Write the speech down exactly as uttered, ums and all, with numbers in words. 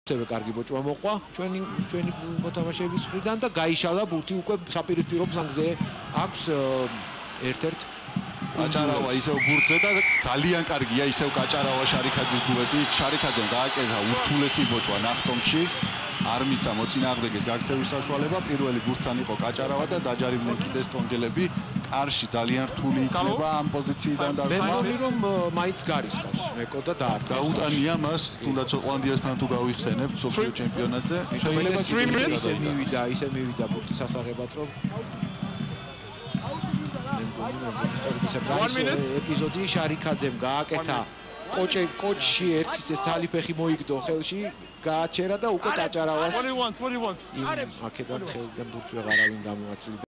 ასევე კარგი ბოჭვა მოყვა ჩვენი ჩვენი მოთამაშეების მხრიდან და გაიშალა ბურთი უკვე საპირისპირო ფლანგზე აქვს ერთ-ერთ კაჭარავა ისევ ბურთზე და ძალიან კარგია ისევ კაჭარავა შარიქაძის დუეტი. შარიქაძემ გააკეთა ურთულესი ბოჭვა ნახტომში. არ მიცა მოწინააღმდეგეს გაქცევის საშუალება. პირველი ბურთთან იყო კაჭარავა და დაჯარიმდნენ კიდეს ტონგელები. კარში ძალიან რთული იქნება ამ პოზიციიდან დარჩენა. მე მგონი რომ მაინც გარისკავს მეკო და დაარტყა. გაუტანია მას თუნდაც შოტლანდიასთან თუ გავიხსენებთ სოფლიო ჩემპიონატზე. შეიძლება ისე მივიდა, ისე მივიდა ბურთის ასაღებად რომ ეპიზოდი შარიქაძემ გააკეთა კოჭე კოჭში ერთი ცალი ფეხი მოიგდო ხელში გააჩერა და უკვე კაჭარავას What do you want? What do you want? აქედან ხელიდან ბურთი აღარავინ გამოაცლიდა.